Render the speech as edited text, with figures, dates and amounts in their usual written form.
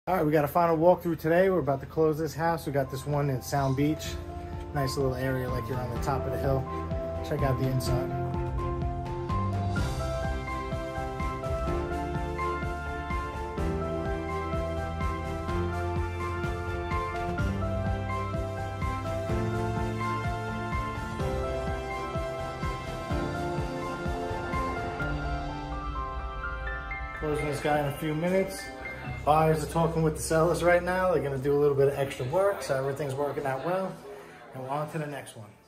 All right, we got a final walkthrough today. We're about to close this house. We got this one in Sound Beach. Nice little area like you're on the top of the hill. Check out the inside. Closing this guy in a few minutes. Buyers are talking with the sellers right now. They're gonna do a little bit of extra work, so everything's working out well. And we're on to the next one.